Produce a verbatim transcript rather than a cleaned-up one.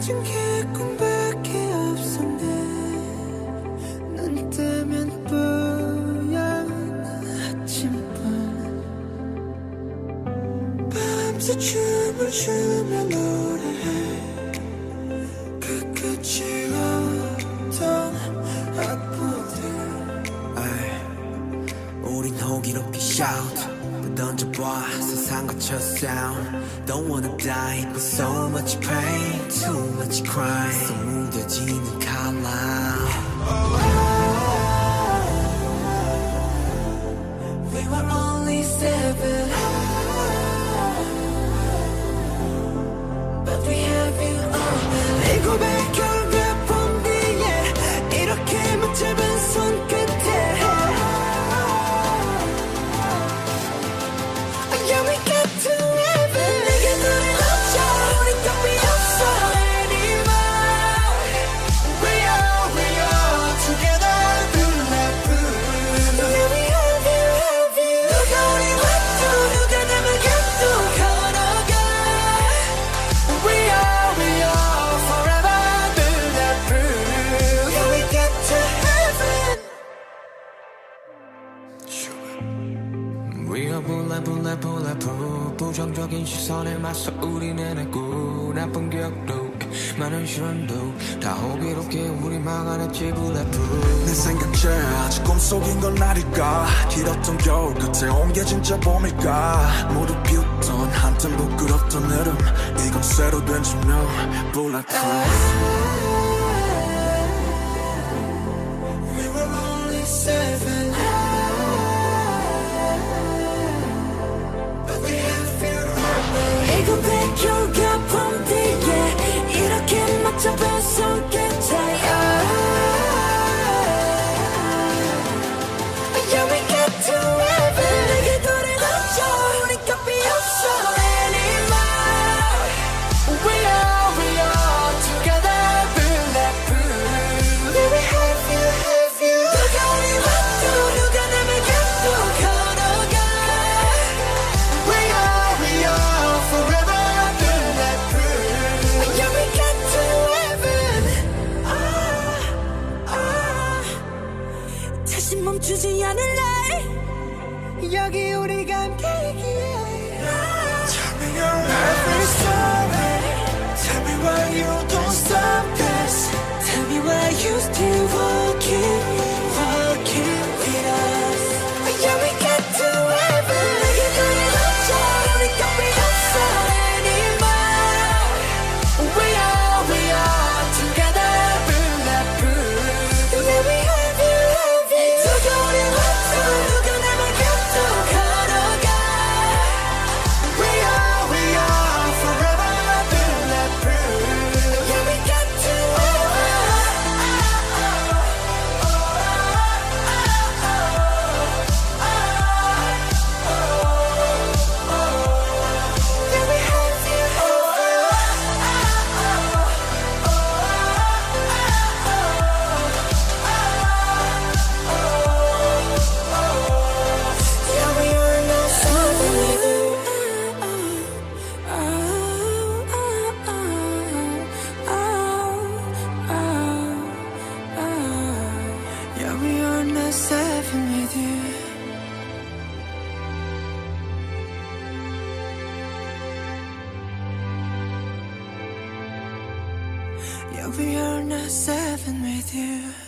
가진 게 꿈밖에 없었네. 눈 뜨면 뿌연 아침뿐. 밤새 춤을 추며 노래해. 그 끝이 없던 악보들. 우린 호기롭게 shout 던져봐 세상 거쳐 sound. Don't wanna die but so much pain, too much crime. 속 무뎌지는 칼라. We were only seven, but we have you all. 내 고백 결과 본 뒤에 이렇게 붙잡은 손끝에 Bulletproof 부정적인 시선에 맞서 우리는 했고 나쁜 기억도 많은 시련도 다 호기롭게 우리 막아냈지 Bulletproof. 내 생각제 아직 꿈속인 건 아닐까. 길었던 겨울 끝에 온 게 진짜 봄일까. 모두 비웃던 한참 부끄럽던 여름 이건 새로 된 조명 Bulletproof. We were only seven, 고백 결과 본 뒤에 이렇게 맞춰본 손끝에 Yeah, we get to heaven. 내게 돌아가줘 우리 값이 없어 anymore. We are, we are together Bulletproof. Yeah, we have you, have you. 누가 우리 와도 누가 남을 가도 걸어가. We are, we are forever Bulletproof. Yeah, we get to heaven. Ah, ah. 다시 멈추지 않을래. 여기 우리가 함께이기에. Tell me your every story. Tell me why you don't stop this. Tell me why you still walking, walking with us. Yeah, we get to heaven. 내게 돌아가줘 우리 값이 없어 anymore. We are, we are together Bulletproof. Yeah, we have you, have you. 누가 우리 와도 누가 남을 가도 걸어가. We are, we are forever Bulletproof. Yeah, we get to seven with you. Yeah, we are not seven with you.